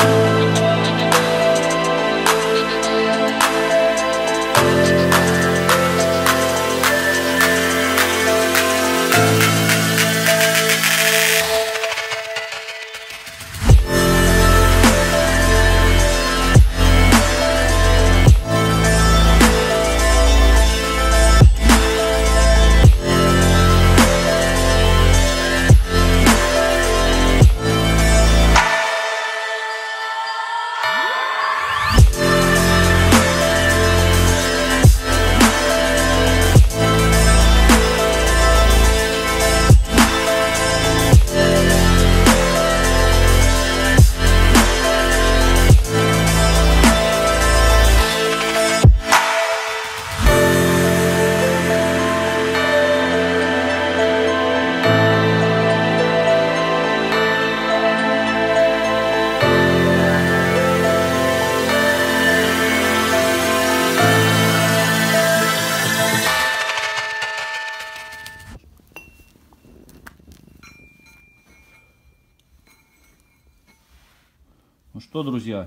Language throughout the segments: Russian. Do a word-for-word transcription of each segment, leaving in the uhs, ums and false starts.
Ну что, друзья,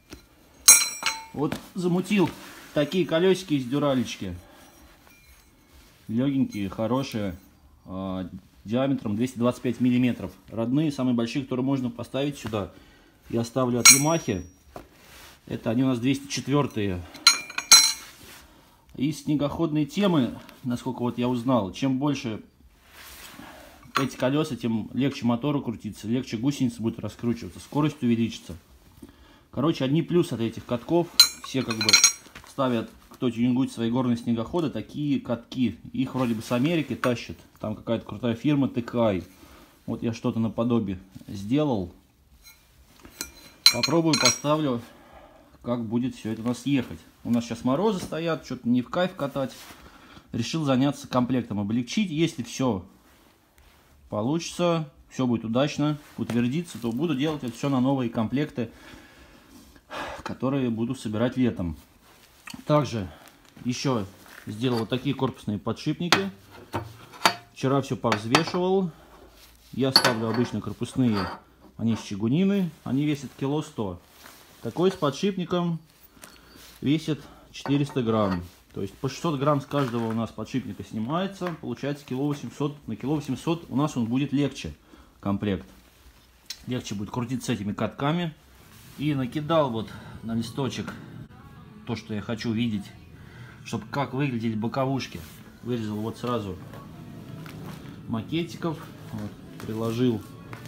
вот замутил такие колесики из дюралечки. Легенькие, хорошие, э, диаметром двести двадцать пять миллиметров. Родные, самые большие, которые можно поставить сюда. Я ставлю от Ямахи. Это они у нас двести четыре. Из снегоходной темы, насколько вот я узнал, чем больше эти колеса, тем легче мотору крутиться, легче гусеница будет раскручиваться, скорость увеличится. Короче, одни плюсы от этих катков. Все как бы ставят, кто тюнингует свои горные снегоходы, такие катки. Их вроде бы с Америки тащат. Там какая-то крутая фирма тэ ка ай. Вот я что-то наподобие сделал. Попробую, поставлю, как будет все это у нас ехать. У нас сейчас морозы стоят, что-то не в кайф катать. Решил заняться комплектом, облегчить. Если все получится, все будет удачно, утвердится, то буду делать это все на новые комплекты, которые буду собирать летом. Также еще сделал вот такие корпусные подшипники. Вчера все повзвешивал. Я ставлю обычно корпусные, они с чугунины, они весят кило сто. Такой с подшипником весит четыреста грамм. То есть по шестьсот грамм с каждого у нас подшипника снимается. Получается кило восемьсот. На кило восемьсот у нас он будет легче, комплект. Легче будет крутиться этими катками. И накидал вот на листочек то, что я хочу видеть, чтобы как выглядели боковушки. Вырезал вот сразу макетиков. Вот, приложил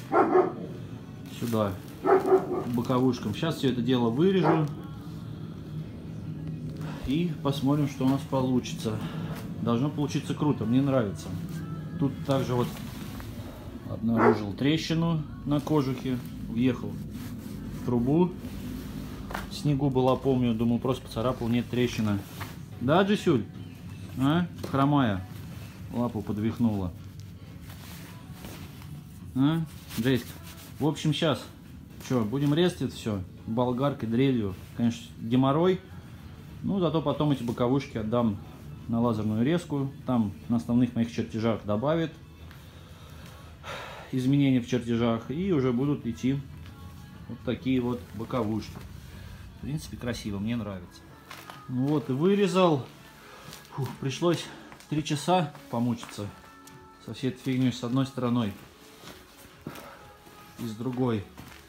сюда к боковушкам. Сейчас все это дело вырежу. И посмотрим, что у нас получится. Должно получиться круто, мне нравится. Тут также вот обнаружил трещину на кожухе. Въехал в трубу. В снегу была, помню, думаю, просто поцарапал, нет трещины. Да, Джисюль? А? Хромая. Лапу подвихнула. А? Джейск. В общем, сейчас. Что, будем резать это все болгаркой, дрелью. Конечно, геморрой. Ну, зато потом эти боковушки отдам на лазерную резку. Там на основных моих чертежах добавит изменения в чертежах. И уже будут идти вот такие вот боковушки. В принципе, красиво, мне нравится. Ну вот и вырезал. Фух, пришлось три часа помучиться со всей этой фигней с одной стороной и с другой.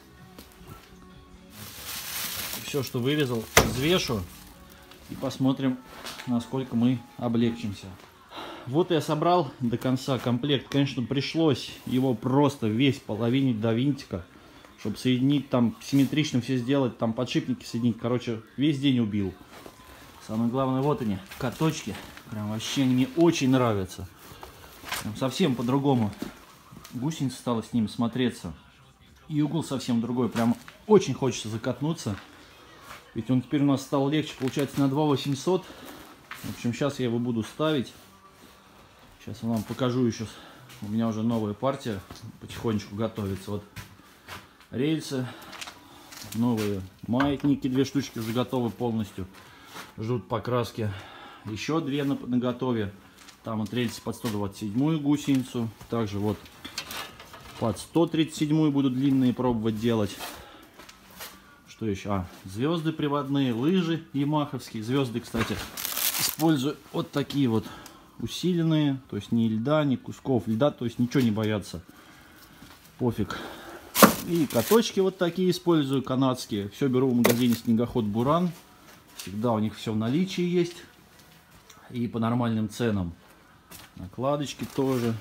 Все, что вырезал, взвешу. И посмотрим, насколько мы облегчимся. Вот я собрал до конца комплект. Конечно, пришлось его просто весь половинить до винтика, чтобы соединить, там симметрично все сделать, там подшипники соединить. Короче, весь день убил. Самое главное, вот они, каточки. Прям вообще они мне очень нравятся. Прям совсем по-другому гусеница стала с ними смотреться. И угол совсем другой. Прям очень хочется закатнуться. Ведь он теперь у нас стал легче, получается, на два восемьсот. В общем, сейчас я его буду ставить. Сейчас я вам покажу еще. У меня уже новая партия потихонечку готовится. Вот рельсы, новые маятники, две штучки уже готовы полностью. Ждут покраски. Еще две на наготове. Там вот рельсы под сто двадцать седьмую гусеницу. Также вот под сто тридцать седьмую буду длинные пробовать делать. Что еще? А, звезды приводные, лыжи ямаховские. Звезды, кстати, использую вот такие вот усиленные. То есть ни льда, ни кусков льда. То есть ничего не боятся. Пофиг. И каточки вот такие использую, канадские. Все беру в магазине Снегоход Буран. Всегда у них все в наличии есть. И по нормальным ценам. Накладочки тоже.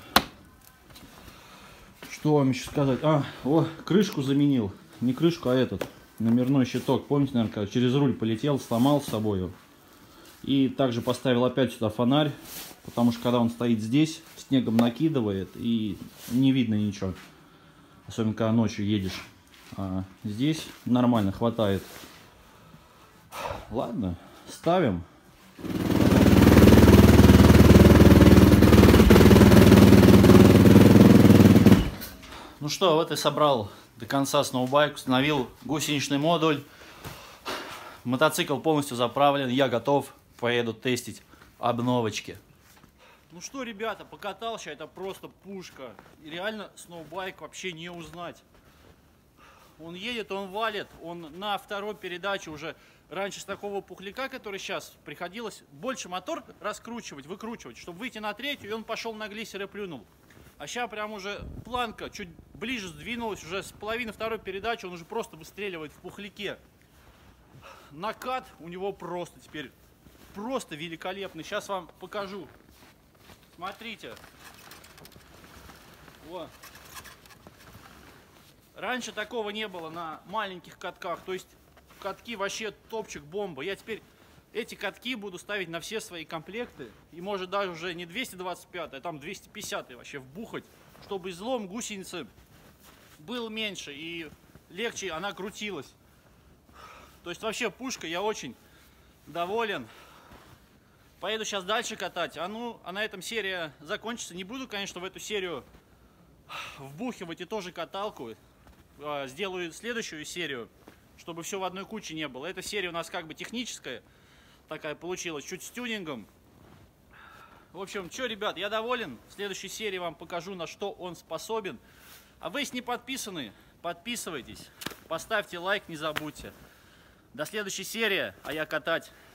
Что вам еще сказать? А, о, крышку заменил. Не крышку, а этот. Номерной щиток. Помните, наверное, когда через руль полетел, сломал с собой. И также поставил опять сюда фонарь. Потому что когда он стоит здесь, снегом накидывает и не видно ничего. Особенно когда ночью едешь. А здесь нормально хватает. Ладно, ставим. Ну что, вот и собрал до конца сноубайк, установил гусеничный модуль. Мотоцикл полностью заправлен, я готов, поеду тестить обновочки. Ну что, ребята, покатался, это просто пушка. И реально сноубайк вообще не узнать. Он едет, он валит, он на второй передаче уже. Раньше с такого пухляка, который сейчас, приходилось больше мотор раскручивать, выкручивать, чтобы выйти на третью, и он пошел на глиссер и плюнул. А сейчас прям уже планка чуть ближе сдвинулась, уже с половины второй передачи он уже просто выстреливает в пухляке. Накат у него просто теперь просто великолепный. Сейчас вам покажу. Смотрите. Вот. Раньше такого не было на маленьких катках. То есть катки вообще топчик бомба. Я теперь эти катки буду ставить на все свои комплекты. И может даже уже не двести двадцать пять, а там двести пятьдесят вообще вбухать. Чтобы излом гусеницы был меньше и легче она крутилась. То есть вообще пушка, я очень доволен. Поеду сейчас дальше катать. А ну, а на этом серия закончится. Не буду, конечно, в эту серию вбухивать и тоже каталку. Сделаю следующую серию, чтобы все в одной куче не было. Эта серия у нас как бы техническая такая получилась, чуть с тюнингом. В общем, что, ребят, я доволен. В следующей серии вам покажу, на что он способен. А вы, если не подписаны, подписывайтесь. Поставьте лайк, не забудьте. До следующей серии, а я катать.